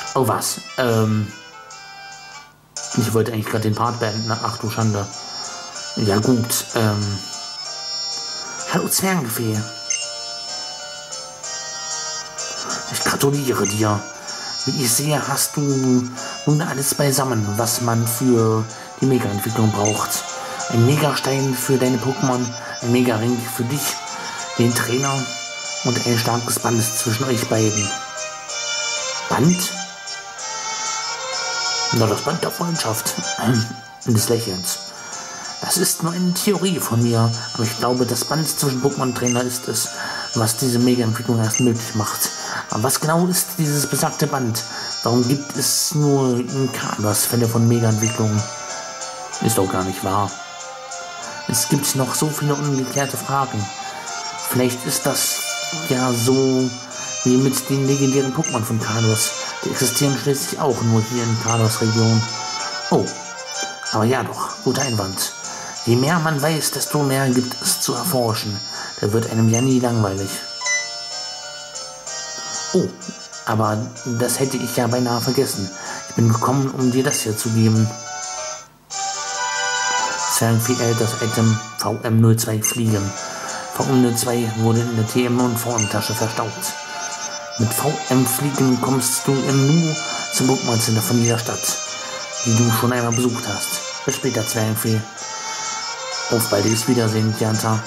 Oh, was? Ich wollte eigentlich gerade den Part beenden. Ach du Schande. Ja gut, hallo Zwergenfee. Ich gratuliere dir. Wie ich sehe, hast du nun alles beisammen, was man für die Mega-Entwicklung braucht. Ein Megastein für deine Pokémon, ein Mega-Ring für dich, den Trainer und ein starkes Band zwischen euch beiden. Band? Na, das Band der Freundschaft und des Lächelns. Das ist nur eine Theorie von mir, aber ich glaube, das Band zwischen Pokémon und Trainer ist es, was diese Mega-Entwicklung erst möglich macht. Aber was genau ist dieses besagte Band? Warum gibt es nur in Kalos Fälle von Mega-Entwicklungen? Ist doch gar nicht wahr. Es gibt noch so viele ungeklärte Fragen. Vielleicht ist das ja so wie mit den legendären Pokémon von Kalos. Die existieren schließlich auch nur hier in Kalos-Region. Oh, aber ja doch, guter Einwand. Je mehr man weiß, desto mehr gibt es zu erforschen. Da wird einem ja nie langweilig. Oh, aber das hätte ich ja beinahe vergessen. Ich bin gekommen, um dir das hier zu geben. Zwergenfee erhält das Item VM02 Fliegen. VM02 wurde in der TM- und VM-Tasche verstaut. Mit VM Fliegen kommst du im Nu zum Pokémon Center von jeder Stadt, die du schon einmal besucht hast. Bis später, Zwergenfee. Auf baldiges Wiedersehen, Janta.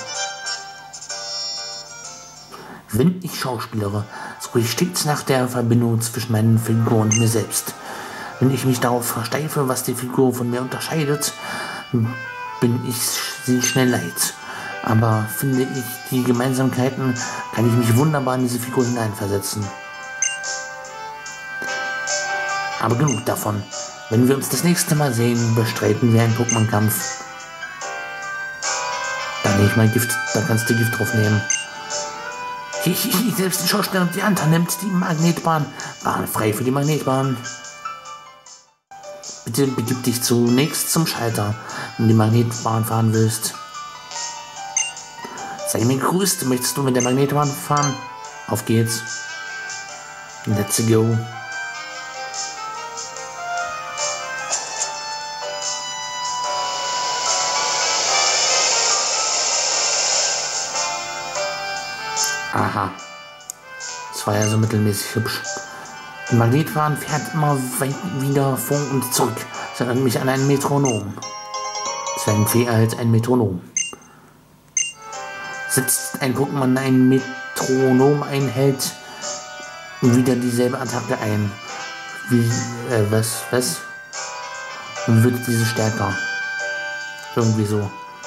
Wenn ich schauspielere, suche ich stets nach der Verbindung zwischen meinen Figur und mir selbst. Wenn ich mich darauf versteife, was die Figur von mir unterscheidet, bin ich sie schnell leid. Aber finde ich die Gemeinsamkeiten, kann ich mich wunderbar in diese Figur hineinversetzen. Aber genug davon. Wenn wir uns das nächste Mal sehen, bestreiten wir einen Pokémon-Kampf. Da nehme ich mein Gift, da kannst du Gift drauf nehmen. Selbst die Schauspielerin Janta nimmt die Magnetbahn. Bahn frei für die Magnetbahn. Bitte begib dich zunächst zum Schalter, wenn du die Magnetbahn fahren willst. Sei mir gegrüßt, möchtest du mit der Magnetbahn fahren? Auf geht's. Let's go. Aha. Das war ja so mittelmäßig hübsch. Die Magnetbahn fährt immer weit wieder vor und zurück. Das erinnert mich an ein Metronom. Zwergenfee erhält ein Metronom. Setzt ein Pokémon ein Metronom ein, hält wieder dieselbe Attacke ein. Wie, was? Dann wird diese stärker. Irgendwie so.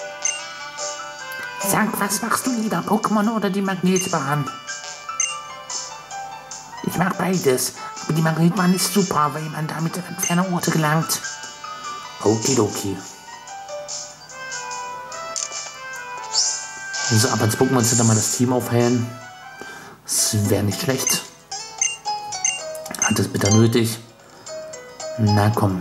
Sag, was machst du lieber, Pokémon oder die Magnetbahn? Ich mag beides, aber die Magnetbahn ist super, weil man damit an ferne Orte gelangt. Okidoki. So, ab ins Pokémon Center mal das Team aufhellen. Das wäre nicht schlecht. Hat es bitter nötig. Na komm.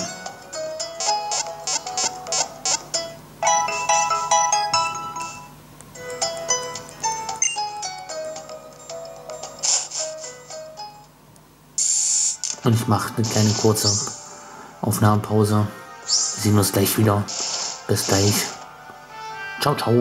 Und ich mache eine kleine kurze Aufnahmepause. Wir sehen uns gleich wieder. Bis gleich. Ciao, ciao.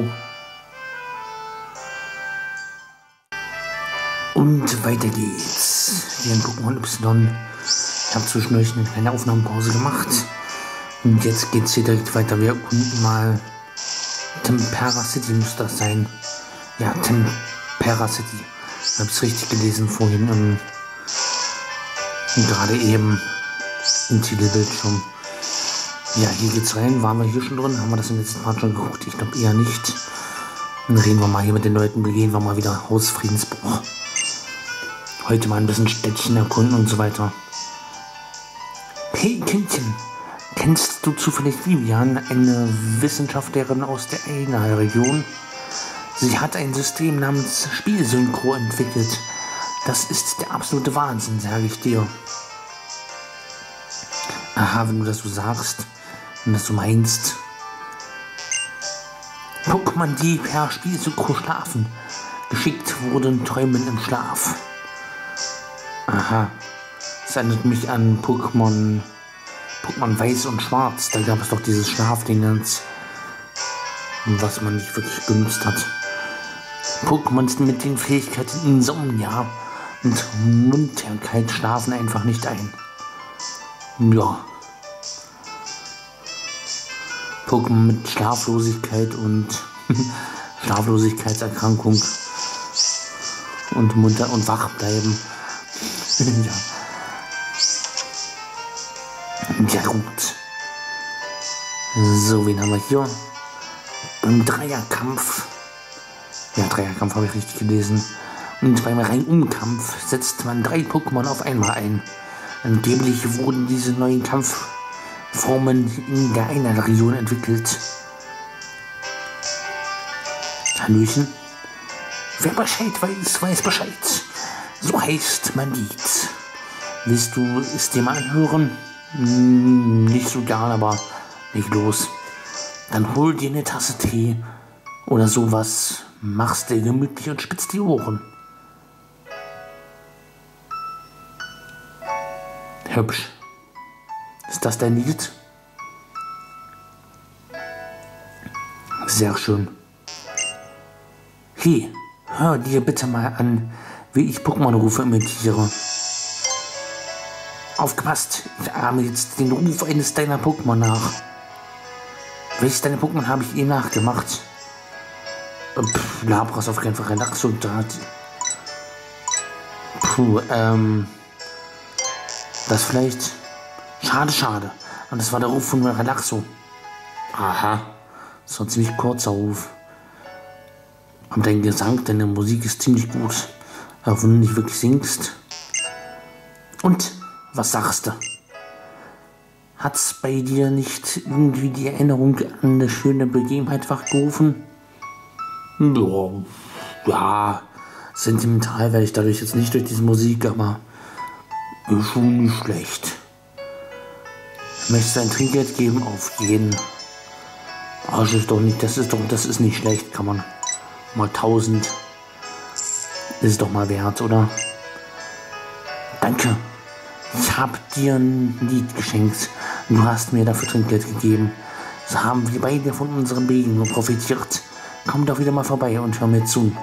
Und weiter geht's. Hier in Pokémon Y. Ich habe zwischendurch eine kleine Aufnahmepause gemacht. Und jetzt geht's hier direkt weiter. Wir erkunden mal Tempera City müsste das sein. Ja, Tempera City. Ich habe es richtig gelesen vorhin. Gerade eben im Titelbildschirm. Ja, hier geht's rein. Waren wir hier schon drin? Haben wir das im letzten Part schon geguckt? Ich glaube eher nicht. Dann reden wir mal hier mit den Leuten. Begehen wir mal wieder Hausfriedensbruch. Heute mal ein bisschen Städtchen erkunden und so weiter. Hey Kindchen, kennst du zufällig Vivian, eine Wissenschaftlerin aus der Aina-Region? Sie hat ein System namens Spielsynchro entwickelt. Das ist der absolute Wahnsinn, sage ich dir. Aha, wenn du das so sagst, wenn du das so meinst. Pokémon, die per Spielsynchro schlafen. Geschickt wurden Träumen im Schlaf. Aha, Das erinnert mich an Pokémon Weiß und Schwarz. Da gab es doch dieses Schlafdingens, was man nicht wirklich benutzt hat. Pokémon mit den Fähigkeiten Insomnia und Munterkeit schlafen einfach nicht ein. Ja. Pokémon mit Schlaflosigkeit und Schlaflosigkeitserkrankung und munter und wach bleiben. Ja. Ja gut. So, wen haben wir hier? Beim Dreierkampf. Ja, Dreierkampf habe ich richtig gelesen. Und beim Reihum-Kampf setzt man 3 Pokémon auf einmal ein. Angeblich wurden diese neuen Kampfformen in der Einheitsregion entwickelt. Hallöchen. Wer Bescheid weiß, weiß Bescheid. So heißt mein Lied. Willst du es dir mal anhören? Nicht so gern, aber nicht los. Dann hol dir eine Tasse Tee oder sowas, machst dir gemütlich und spitzt die Ohren. Hübsch. Ist das dein Lied? Sehr schön. Hey, hör dir bitte mal an, wie ich Pokémon-Rufe imitiere. Aufgepasst, ich ahme jetzt den Ruf eines deiner Pokémon nach. Welches deiner Pokémon habe ich ihm nachgemacht? Labras auf keinen Fall, Relaxo und Draht. Das vielleicht. Schade. Und das war der Ruf von Relaxo. Aha, das war ein ziemlich kurzer Ruf. Aber dein Gesang, deine Musik ist ziemlich gut. Aber wenn du nicht wirklich singst. Und, was sagst du? Hat's bei dir nicht irgendwie die Erinnerung an eine schöne Begebenheit wachgerufen? Ja, sentimental werde ich dadurch jetzt nicht durch diese Musik, aber ist schon nicht schlecht. Möchtest du ein Trinkgeld geben? Auf jeden. Das ist nicht schlecht, kann man mal 1000. Ist doch mal wert, oder? Danke. Ich habe dir ein Lied geschenkt. Du hast mir dafür Trinkgeld gegeben. So haben wir beide von unseren Begegnungen profitiert. Komm doch wieder mal vorbei und hör mir zu.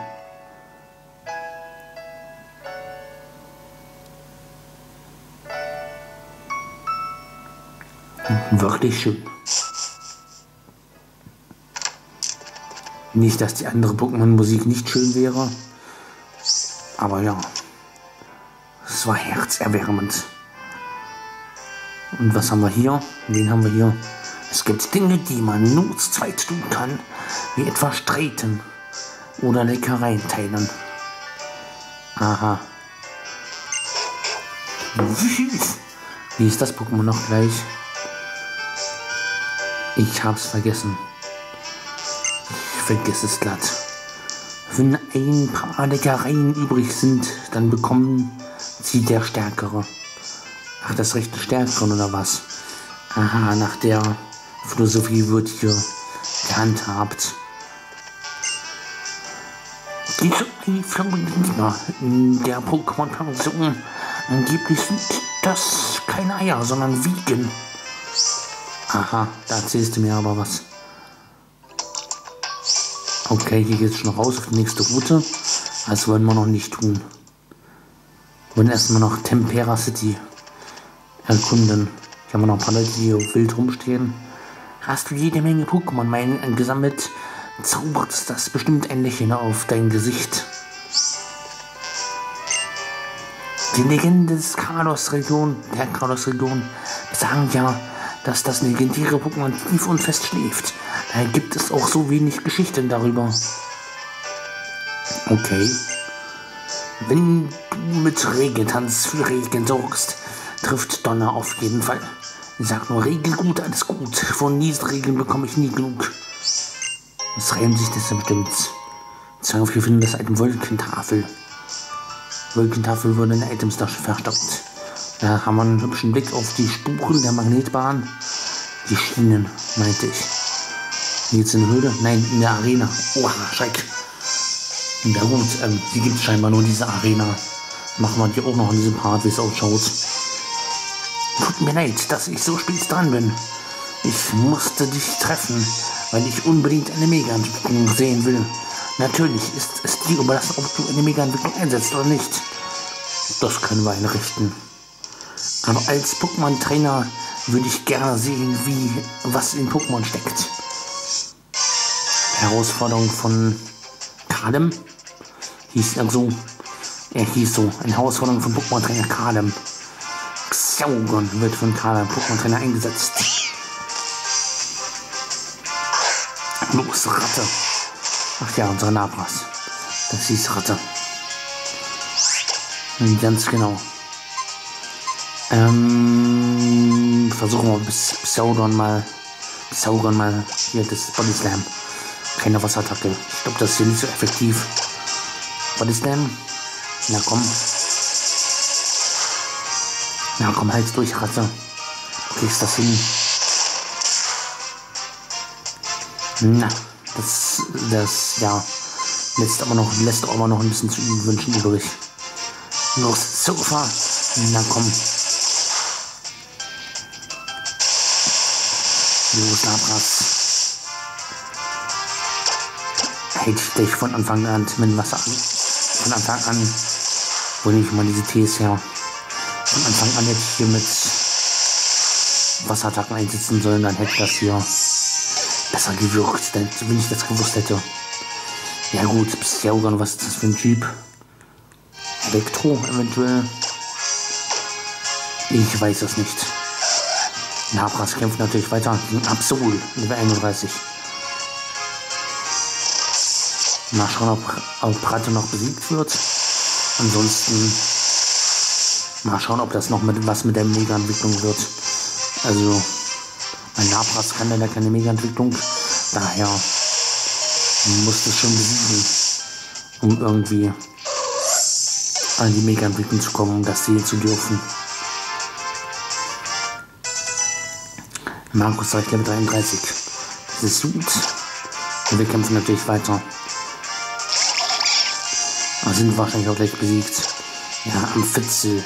Wirklich schön. Nicht, dass die andere Pokémon-Musik nicht schön wäre. Aber ja. Es war herzerwärmend. Und was haben wir hier? Wen haben wir hier? Es gibt Dinge, die man nur zu zweit tun kann, wie etwa streiten oder Leckereien teilen. Aha. Wie ist das Pokémon noch gleich? Ich hab's vergessen. Ich vergesse es glatt. Wenn ein paar Leckereien übrig sind, dann bekommen sie der Stärkere. Ach, das Recht des Stärkeren oder was? Aha, nach der Philosophie wird hier gehandhabt. Diese einflogenden Dinger in der Pokémon-Pension, angeblich sind das keine Eier, sondern Wiegen. Aha, da erzählst du mir aber was. Okay, hier geht's schon raus auf die nächste Route. Das wollen wir noch nicht tun. Wir wollen erstmal noch Tempera City erkunden. Hier haben wir noch ein paar Leute, die hier wild rumstehen. Hast du jede Menge Pokémon-Meilen gesammelt, zaubert das bestimmt ein Lächeln auf dein Gesicht. Die Legende der Kalos-Region, sagen ja, dass das legendäre Pokémon tief und fest schläft. Daher gibt es auch so wenig Geschichten darüber. Okay. Wenn du mit Regentanz für Regen sorgst, trifft Donner auf jeden Fall. Sag nur Regen gut, alles gut. Von Nieselregen bekomme ich nie genug. Was reimt sich das denn bestimmt? Wir finden das Item Wolkentafel. Wolkentafel wurde in der Items-Tasche verstaubt. Da haben wir einen hübschen Blick auf die Spuren der Magnetbahn. Die Schienen, meinte ich. Jetzt in der Höhle? Nein, in der Arena. Oha, Schreck. Ja gut, hier gibt es scheinbar nur diese Arena. Machen wir die auch noch in diesem Part, wie es ausschaut. Tut mir leid, dass ich so spät dran bin. Ich musste dich treffen, weil ich unbedingt eine Mega-Entwicklung sehen will. Natürlich ist es dir überlassen, ob du eine Mega-Entwicklung einsetzt oder nicht. Das können wir einrichten. Aber als Pokémon-Trainer würde ich gerne sehen, was in Pokémon steckt. Herausforderung von Kadem hieß er so. Er hieß so. Eine Herausforderung von Pokémon-Trainer Kadem. Xiaogon wird von Kadem Pokémon-Trainer eingesetzt. Los, Ratte. Ach ja, unsere Labras. Das hieß Ratte. Ganz genau. Versuchen wir bis Sauron mal hier das Body Slam. Keine Wasserattacke. Ich glaube, das ist hier nicht so effektiv. Body Slam. Na komm. Na komm, halt's durch, Ratte. Du kriegst das hin. Na, das ja, lässt aber noch ein bisschen zu wünschen übrig. Los, Sofa. Na komm. Los, Labras. Hält ich gleich von Anfang an mit Wasser an. Von Anfang an, wo nicht mal diese Tees her. Von Anfang an hätte ich hier mit Wasserattacken einsetzen sollen, dann hätte das hier besser gewirkt, denn wenn ich das gewusst hätte. Ja gut, Psyaugan, was ist das für ein Typ? Elektro eventuell? Ich weiß es nicht. Labras kämpft natürlich weiter gegen Absol, Level 31. Mal schauen, ob Ratte noch besiegt wird. Ansonsten mal schauen, ob das noch was mit der Mega-Entwicklung wird. Also ein Labras kann leider keine Mega-Entwicklung. Daher muss es schon besiegen, um irgendwie an die Mega-Entwicklung zu kommen, um das sehen zu dürfen. Markus reicht Level 33. Das ist gut. Und wir kämpfen natürlich weiter. Aber sind wahrscheinlich auch gleich besiegt. Ja, am Fitzel.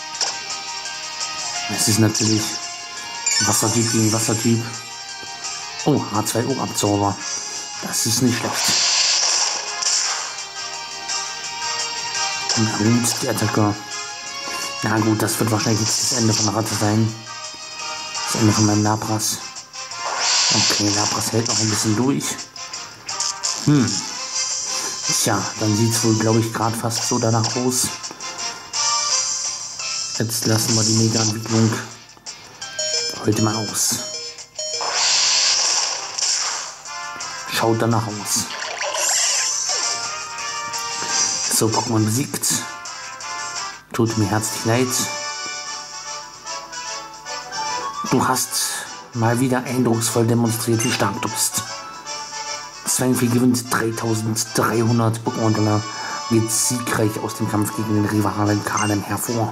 Es ist natürlich Wassertyp gegen Wassertyp. Oh, H2O-Absorber. Das ist nicht schlecht. Na gut, die Attacke. Na gut, das wird wahrscheinlich jetzt das Ende von Ratte sein. Das Ende von meinem Labras. Okay, Labras hält noch ein bisschen durch. Tja, dann sieht es wohl, glaube ich, gerade fast so danach aus. Jetzt lassen wir die Mega-Entwicklung heute mal aus. Schaut danach aus. So, Pokémon besiegt. Tut mir herzlich leid. Du hast mal wieder eindrucksvoll demonstriert, wie stark du bist. Zwangvieh gewinnt 3300 Pokémon-Dollar, geht siegreich aus dem Kampf gegen den Rivalen Kadem hervor.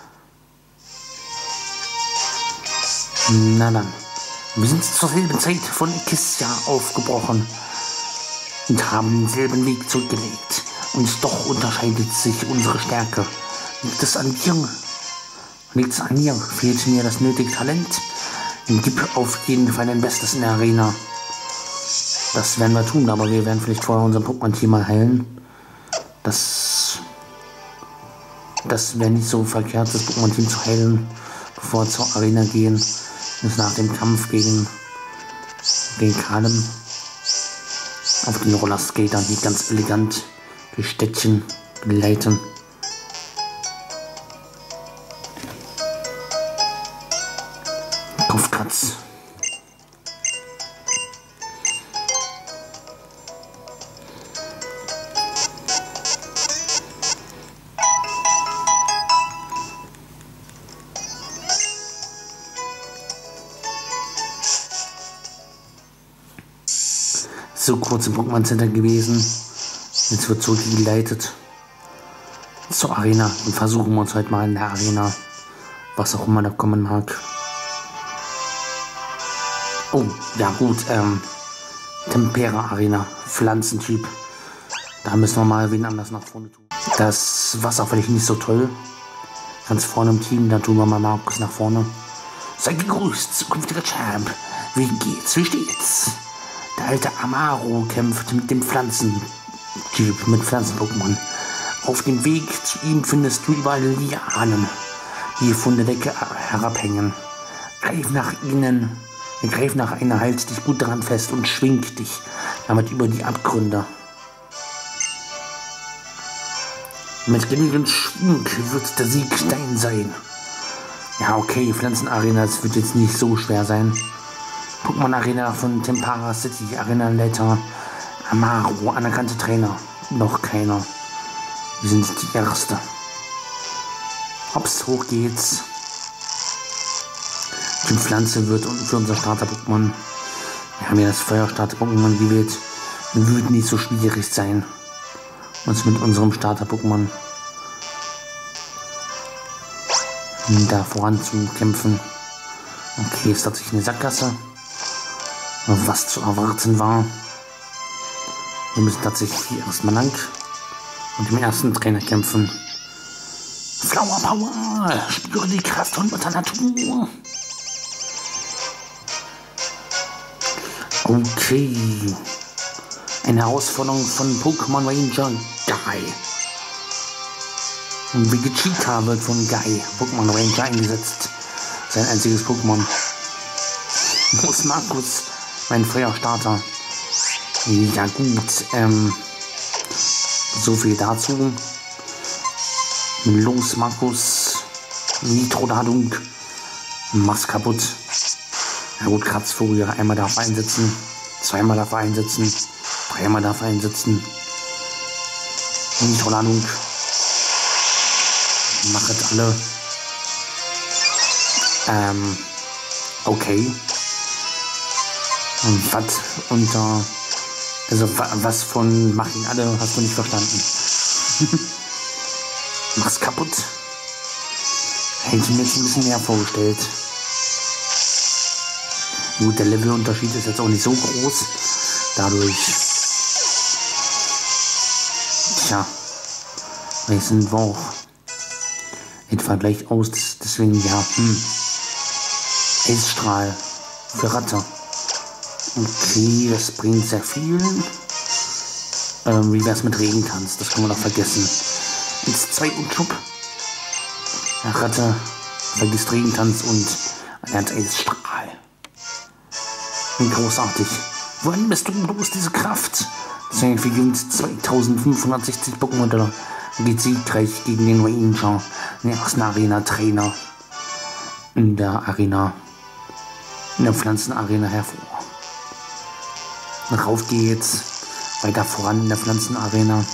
Na dann, wir sind zur selben Zeit von Kistia aufgebrochen und haben denselben Weg zurückgelegt. Und doch unterscheidet sich unsere Stärke. Liegt es an mir? Fehlt mir das nötige Talent? Gib auf jeden Fall dein Bestes in der Arena. Das werden wir tun, aber wir werden vielleicht vorher unser Pokémon-Team mal heilen. Das wäre nicht so verkehrt, das Pokémon-Team zu heilen, bevor wir zur Arena gehen. Ist nach dem Kampf gegen Kadem auf den Rollerskatern, die ganz elegant durch Städtchen gleiten. Kopfkratz. So kurz im Pokémon Center gewesen. Jetzt wird zurückgeleitet zur Arena und versuchen wir uns heute mal in der Arena, was auch immer da kommen mag. Oh, ja gut, Tempera Arena, Pflanzentyp. Da müssen wir mal wen anders nach vorne tun. Das Wasser finde ich nicht so toll. Ganz vorne im Team, da tun wir mal Markus nach vorne. Sei gegrüßt, zukünftiger Champ. Wie geht's, wie steht's? Der alte Amaro kämpft mit dem Pflanzentyp, mit Pflanzen-Pokémon. Auf dem Weg zu ihm findest du überall Lianen, die von der Decke herabhängen. Greif nach einer, halt dich gut daran fest und schwing dich damit über die Abgründe. Mit genügend Schwung wird der Sieg dein sein. Ja, okay, Pflanzenarena, das wird jetzt nicht so schwer sein. Pokémon Arena von Tempara City, Arena Leiter Amaro, anerkannte Trainer. Noch keiner. Wir sind die Erste. Hops, hoch geht's. Die Pflanze wird für unser Starter-Pokémon. Wir haben ja das Feuerstarter-Pokémon gewählt. Wird nicht so schwierig sein, uns mit unserem Starter-Pokémon da voranzukämpfen. Okay, es hat sich eine Sackgasse, was zu erwarten war. Wir müssen tatsächlich hier erstmal lang und dem ersten Trainer kämpfen. Flower Power, spüre die Kraft von Mutter Natur. Okay, eine Herausforderung von Pokémon Ranger Guy. Vegeta wird von Guy, Pokémon Ranger, eingesetzt. Sein einziges Pokémon. Los, Markus, mein Feuerstarter. Ja gut, so viel dazu. Los, Markus. Nitro-Ladung. Mach's kaputt. Ja gut, Kratzfurie. Einmal darf einsetzen. Zweimal darf einsetzen. Dreimal darf einsetzen. Nitro-Ladung. Machet alle. Okay. Und was unter... Also was von mach ihn alle, hast du nicht verstanden. Mach's kaputt. Hätte ich mir jetzt ein bisschen mehr vorgestellt. Gut, der Levelunterschied ist jetzt auch nicht so groß. Dadurch... Tja. Vielleicht sind wir auch etwa gleich aus. Deswegen, ja, Eisstrahl für Ratte. Okay, das bringt sehr viel. Wie wär's mit Regentanz? Das können wir noch vergessen. Jetzt 2 und Schub. Ratte vergisst Regentanz und lernt Eisstrahl. Großartig. Wohin bist du los, diese Kraft? Deswegen gewinnt 2560 Pokémon. Da geht siegreich gegen den Ranger, den ersten Arena-Trainer in der Arena, in der Pflanzenarena hervor. Rauf geht's, weiter voran in der Pflanzenarena.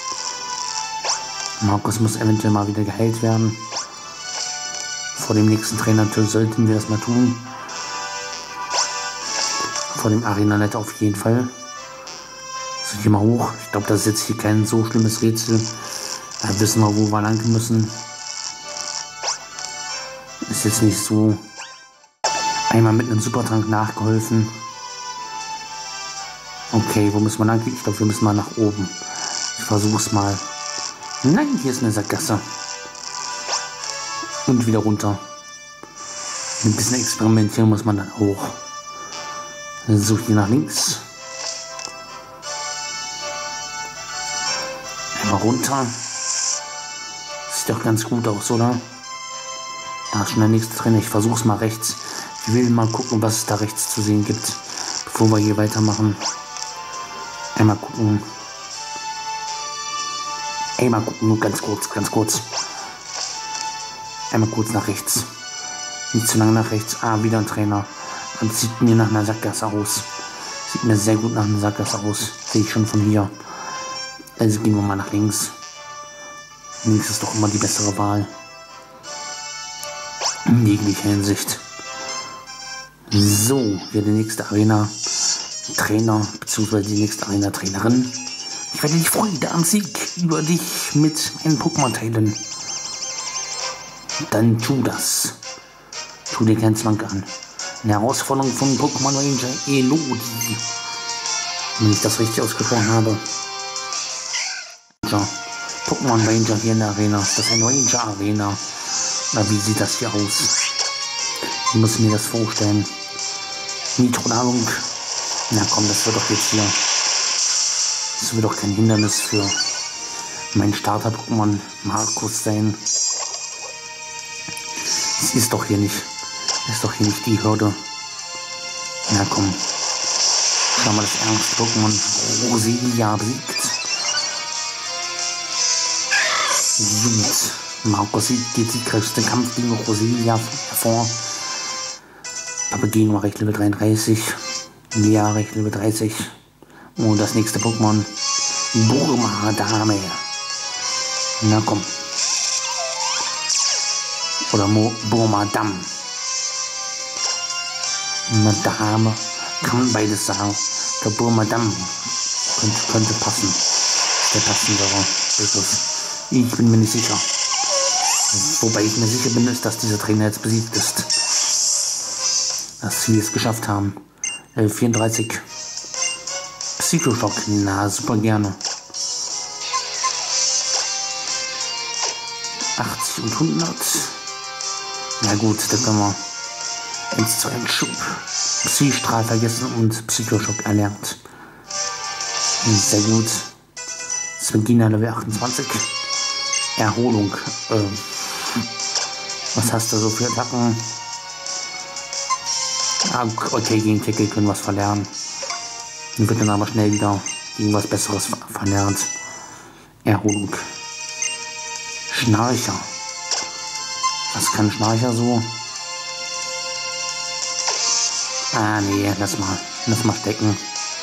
Markus muss eventuell mal wieder geheilt werden. Vor dem nächsten Trainer sollten wir das mal tun. Vor dem Arena-Leiter auf jeden Fall. So, hier mal hoch. Ich glaube, das ist jetzt hier kein so schlimmes Rätsel. Da wissen wir, wo wir lang müssen. Ist jetzt nicht so. Einmal mit einem Supertrank nachgeholfen. Okay, wo müssen wir lang? Ich glaube, wir müssen mal nach oben. Ich versuch's mal. Nein, hier ist eine Sackgasse. Und wieder runter. Ein bisschen experimentieren muss man dann auch. So, hier nach links. Einmal runter. Sieht doch ganz gut aus, oder? Da ist schon der nächste Trainer. Ich versuch's mal rechts. Ich will mal gucken, was es da rechts zu sehen gibt, bevor wir hier weitermachen. Einmal gucken. Einmal gucken, nur ganz kurz, ganz kurz. Einmal kurz nach rechts. Nicht zu lange nach rechts. Ah, wieder ein Trainer. Und sieht mir nach einer Sackgasse aus. Sieht mir sehr gut nach einer Sackgasse aus. Sehe ich schon von hier. Also gehen wir mal nach links. Links ist doch immer die bessere Wahl. In jeglicher Hinsicht. So, hier die nächste Arena-Trainer, beziehungsweise die nächste Arena-Trainerin. Ich werde die Freude am Sieg über dich mit meinen Pokémon teilen. Dann tu das. Tu dir keinen Zwang an. Eine Herausforderung von Pokémon Ranger Elodie. Wenn ich das richtig ausgesprochen habe. Ja. Pokémon Ranger hier in der Arena. Das ist eine Ranger Arena. Na, wie sieht das hier aus? Ich muss mir das vorstellen. Nitro-Nahrung. Na komm, das wird doch jetzt hier. Das wird doch kein Hindernis für mein Starter-Pokémon Markus sein. Es ist doch hier nicht. Ist doch hier nicht die Hürde. Na komm. Schauen wir das ernst. Pokémon Roselia besiegt. Gut. Markus geht siegreich den Kampf gegen Roselia hervor. Papageno recht Level 33. Lea recht Level 30. Und das nächste Pokémon. Burma Dame. Na komm. Oder Burma Dam. Madame. Kann man beides sagen. Der Burma Dam könnte passen. Der passendere Begriff. Ich bin mir nicht sicher. Wobei ich mir sicher bin, ist, dass dieser Trainer jetzt besiegt ist. Dass wir es geschafft haben. 34. Psychoschock. Na, super gerne. 80 und 100. Na gut, da können wir 1 zu 1 Schub. Psystrahl vergessen und Psychoschock erlernt. Sehr gut. Zwingina Level 28. Erholung. Was hast du so für Attacken? Ah, okay, gegen Tackle können wir was verlernen. Dann wird dann aber schnell wieder gegen was Besseres verlernt. Erholung. Schnarcher. Was kann Schnarcher so? Ah, nee, lass mal stecken.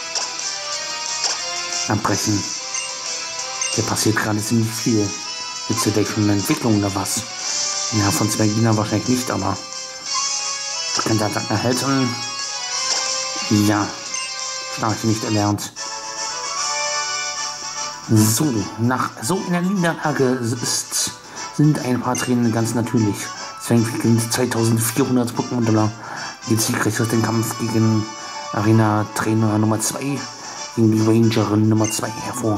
Abbrechen. Hier passiert gerade ziemlich viel. Jetzt wird schon eine Entwicklung oder was? Ja, von Zwingina wahrscheinlich nicht, aber könnte Attacken erhalten. Ja, Schnarche nicht erlernt. So, nach so einer Niederlage sind ein paar Tränen ganz natürlich. Deswegen gewinnt 2400 Pokémon-Dollar. Geht siegreich aus dem Kampf gegen Arena-Trainer Nummer 2, gegen die Rangerin Nummer 2 hervor.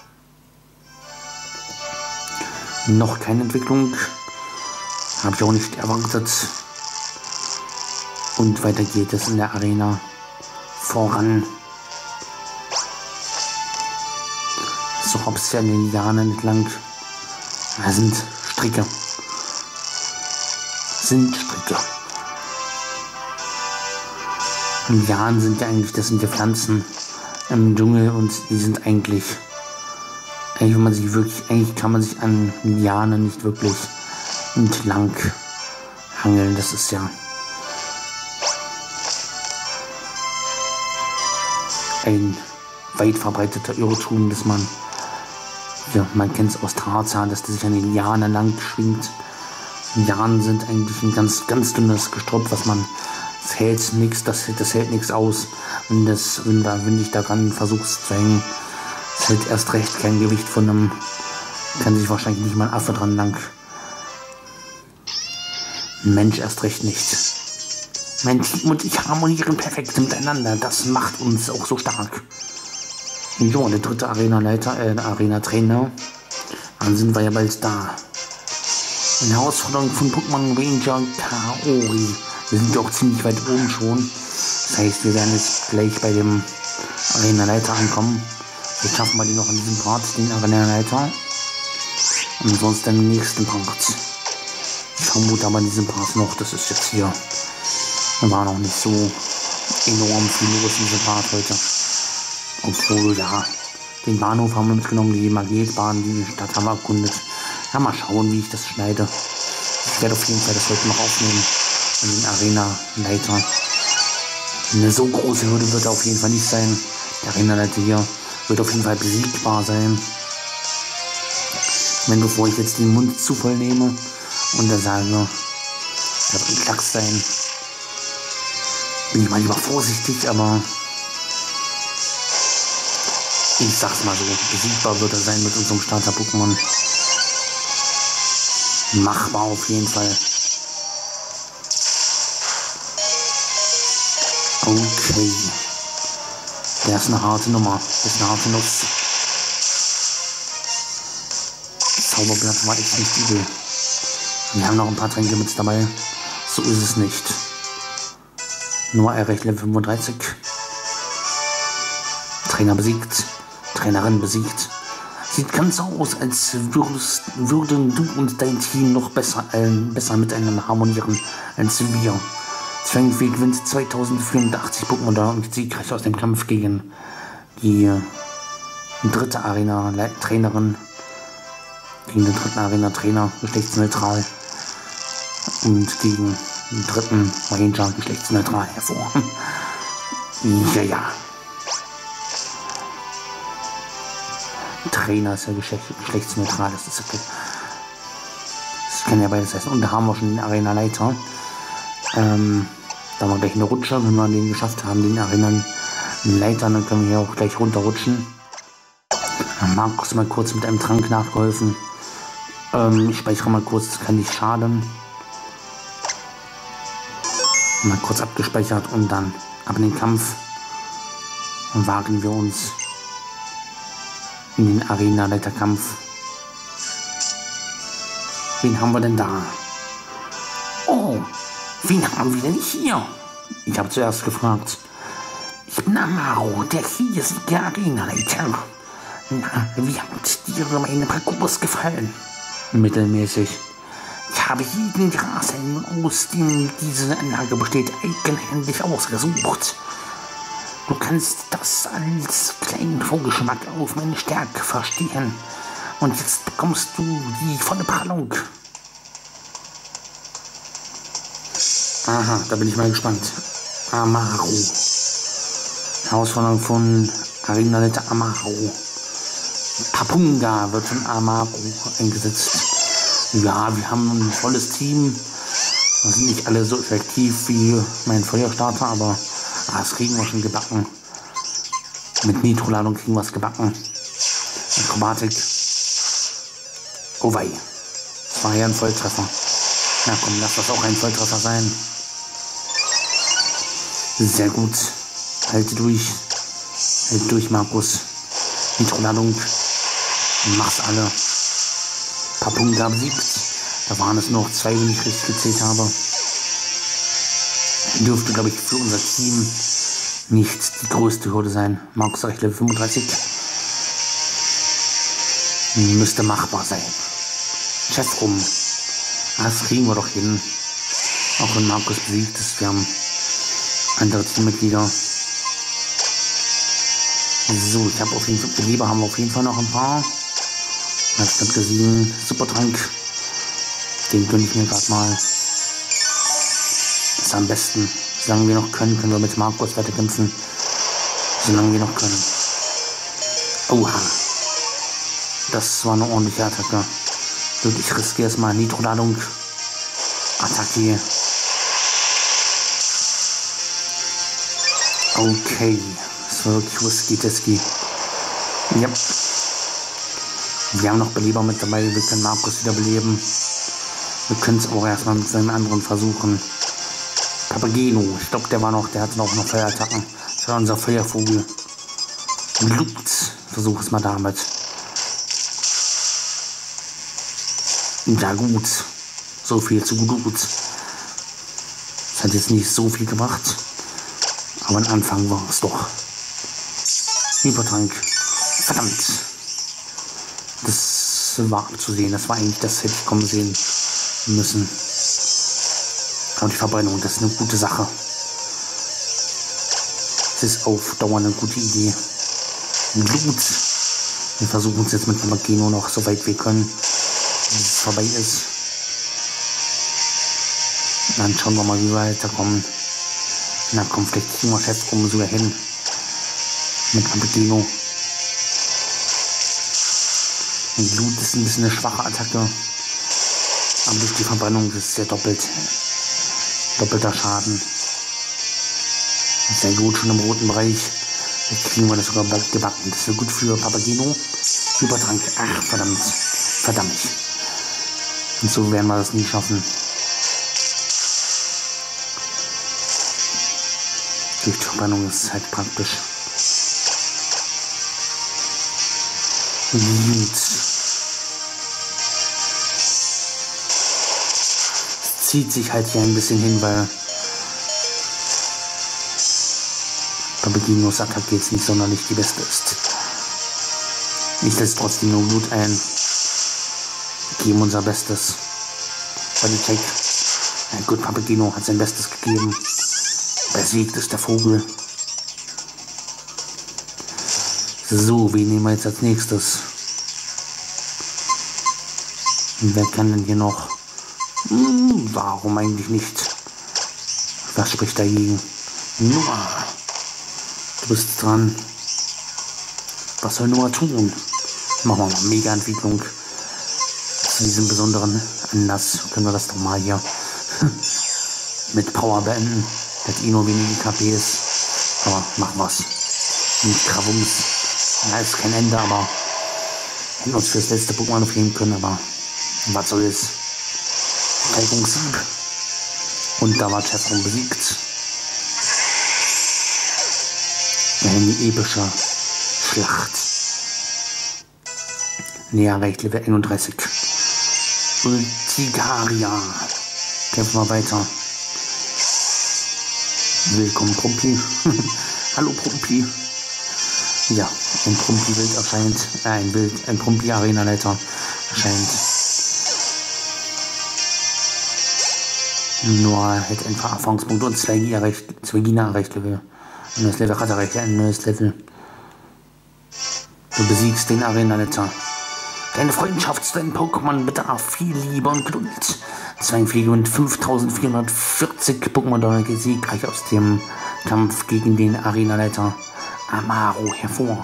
Noch keine Entwicklung. Habe ich auch nicht erwartet. Und weiter geht es in der Arena voran. So hops ja an den Lianen entlang. Da sind Stricke. Lianen sind ja eigentlich, das sind ja Pflanzen im Dschungel und die sind eigentlich, wenn man sich wirklich, eigentlich kann man sich an Lianen nicht wirklich entlang hangeln. Das ist ja ein weit verbreiteter Irrtum, dass man, ja, man kennt es aus Tarzan, dass der sich an den Lianen lang schwingt. Lianen sind eigentlich ein ganz, ganz dünnes Gestrüpp, was man, das hält nichts, das hält nichts aus. Und wenn ich daran versuchst zu hängen, das hält erst recht kein Gewicht von einem, kann sich wahrscheinlich nicht mal ein Affe dran lang. Ein Mensch erst recht nicht. Mein Team und ich harmonieren perfekt miteinander. Das macht uns auch so stark. Jo, der dritte Arena-Leiter, Arena-Trainer. Dann sind wir ja bald da. Eine Herausforderung von Pokémon Ranger Kaori. Wir sind ja auch ziemlich weit oben schon. Das heißt, wir werden jetzt gleich bei dem Arena-Leiter ankommen. Jetzt schaffen wir die noch an diesem Part, den Arena-Leiter. Und sonst dann im nächsten Part. Ich vermute aber in diesem Part noch, das ist jetzt hier. Da war noch nicht so enorm viel los in diesem Part heute. Obwohl, ja, den Bahnhof haben wir mitgenommen, die Magnetbahn, die Stadt haben wir erkundet. Ja, mal schauen, wie ich das schneide. Ich werde auf jeden Fall das heute noch aufnehmen. Und den Arena-Leiter. Eine so große Hürde wird er auf jeden Fall nicht sein. Der Arena-Leiter hier wird auf jeden Fall besiegbar sein. Wenn, bevor ich jetzt den Mund zu voll nehme und dann sage, der wird ein Klacks sein, bin ich mal lieber vorsichtig, aber ich sag's mal so, besiegbar wird er sein mit unserem Starter-Pokémon. Machbar auf jeden Fall. Okay. Der ist eine harte Nummer. Das ist eine harte Nuss. Zauberblatt war echt nicht übel. Wir haben noch ein paar Tränke mit dabei. So ist es nicht. Nur erreicht Level 35. Trainer besiegt. Trainerin besiegt. Sieht ganz so aus, als würden du und dein Team noch besser miteinander harmonieren als wir. Zwangweg gewinnt 2084 Pokémon und siegreich aus dem Kampf gegen die dritte Arena-Trainerin. Gegen den dritten Arena-Trainer, geschlechtsneutral. Und gegen den dritten Ranger, geschlechtsneutral hervor. Ja. Trainer ist ja geschlechtsneutral, das ist okay. Das kann ja beides heißen. Und da haben wir schon den Arena-Leiter. Da haben wir gleich eine Rutsche, wenn wir den geschafft haben, den Arena-Leiter, dann können wir hier auch gleich runterrutschen. Markus mal kurz mit einem Trank nachgeholfen. Ich speichere mal kurz, das kann nicht schaden. Mal kurz abgespeichert und dann ab in den Kampf. Und wagen wir uns in den Arena-Leiterkampf. Wen haben wir denn da? Oh, wen haben wir denn hier? Ich habe zuerst gefragt. Ich bin Amaro, der hiesige Arena-Leiter. Na, wie hat dir meine Parcours gefallen? Mittelmäßig. Ich habe jeden Grashelm, aus dem diese Anlage besteht, eigenhändig ausgesucht. Du kannst das als kleinen Vorgeschmack auf meine Stärke verstehen. Und jetzt bekommst du die volle Prallung. Aha, da bin ich mal gespannt. Amaro. Herausforderung von Arena-Leiter Amaro. Papunga wird von Amaro eingesetzt. Ja, wir haben ein volles Team. Wir sind nicht alle so effektiv wie mein Feuerstarter, aber das kriegen wir schon gebacken. Mit Nitro-Ladung kriegen wir es gebacken. Akrobatik. Oh wei. Das war ja ein Volltreffer. Na komm, lass das auch ein Volltreffer sein. Sehr gut. Halte durch. Halte durch, Markus. Nitro-Ladung. Mach's alle. Papunga besiegt. Da waren es noch 2, wenn ich richtig gezählt habe. Dürfte, glaube ich, für unser Team nicht die größte Hürde sein. Markus reicht Level 35. Müsste machbar sein. Chef rum. Das kriegen wir doch hin. Auch wenn Markus besiegt ist. Wir haben andere Teammitglieder. So, ich habe auf jeden Fall, Beleber haben wir auf jeden Fall noch ein paar. Ich habe gesehen, Supertrank. Den gönne ich mir gerade mal. Ist am besten. Solange wir noch können, können wir mit Markus weiterkämpfen. Solange wir noch können. Oha. Das war eine ordentliche Attacke. Gut, ich riskiere erstmal Nitro-Ladung. Attacke. Okay. Das war wirklich risky-tesky. Ja. Wir haben noch Beleber mit dabei. Wir können Markus wieder beleben. Wir können es auch erstmal mit seinem anderen versuchen. Papageno, ich glaube, der hatte noch Feuerattacken. Das war unser Feuervogel. Blut, versuch es mal damit. Ja gut, so viel zu gut. Das hat jetzt nicht so viel gemacht, aber am Anfang war es doch. Hypertrank, verdammt. Das war abzusehen, das war eigentlich, das hätte ich kommen sehen müssen. Aber die Verbrennung, das ist eine gute Sache. Es ist auf Dauer eine gute Idee. Blut. Wir versuchen es jetzt mit Mageno noch so weit wir können, bis es vorbei ist. Dann schauen wir mal, wie wir weiterkommen. Na komm, vielleicht kriegen wir Chef rum sogar hin. Mit Mageno. Blut ist ein bisschen eine schwache Attacke. Aber durch die Verbrennung ist es ja doppelter Schaden. Sehr gut, schon im roten Bereich. Jetzt kriegen wir das sogar gebacken. Das wäre gut für Papageno. Übertrank. Ach, verdammt. Verdammt. Und so werden wir das nie schaffen. Durch die Verbrennung ist es halt praktisch. Gut. zieht sich halt hier ein bisschen hin, weil Papagenos Attacke jetzt nicht sonderlich die beste ist. Ich setze trotzdem nur Blut ein. Geben unser Bestes. Bodycheck. Ja gut, Papageno hat sein Bestes gegeben. Besiegt ist der Vogel. So, wen nehmen wir jetzt als nächstes? Wer kann denn hier noch? Warum eigentlich nicht? Was spricht dagegen? Noah, du bist dran. Was soll Noah tun? Machen wir mal Mega-Entwicklung. Zu diesem besonderen Anlass können wir das doch mal hier mit Power beenden. Der hat eh nur wenige KPs. Aber machen wir's. Mit Kravums. Ja, ist kein Ende, aber hätten uns fürs letzte Pokémon aufnehmen können, aber was soll's. Reibungssieg. Und da war Chefron besiegt. Eine epische Schlacht. Näher erreicht Level 31. Ultigaria. Kämpfen wir weiter. Willkommen, Prumpi. Hallo, Prumpi. Ja, ein Prumpi-Wild erscheint. Ein Prumpi-Arena-Leiter erscheint. Noah hält ein paar Erfahrungspunkte und 2 Gina erreicht Level. Und das Level hat erreicht ein neues Level. Du besiegst den Arena-Leiter. Deine Freundschaft zu deinen Pokémon bedarf viel Liebe und Geduld. 2 Pflege und 5440 Pokémon siegreich aus dem Kampf gegen den Arena-Leiter Amaro hervor.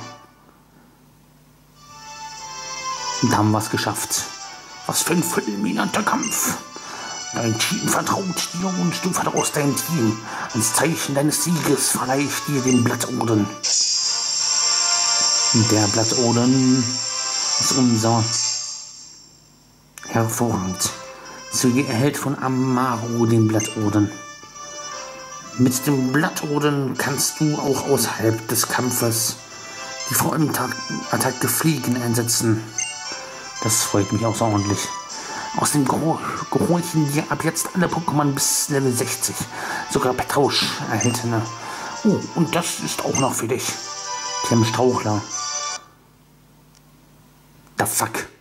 Und haben wir es geschafft. Was für ein fulminanter Kampf. Dein Team vertraut dir und du vertraust dein Team. Als Zeichen deines Sieges verleihe ich dir den Blattorden. Der Blattorden ist unser. Hervorragend. Züge erhält von Amaro den Blattorden. Mit dem Blattorden kannst du auch außerhalb des Kampfes die Frontattacke Fliegen einsetzen. Das freut mich außerordentlich. Außerdem gehorchen dir ab jetzt alle Pokémon bis Level 60. Sogar per Tausch erhältene. Oh, und das ist auch noch für dich. Tim Strauchler. The fuck?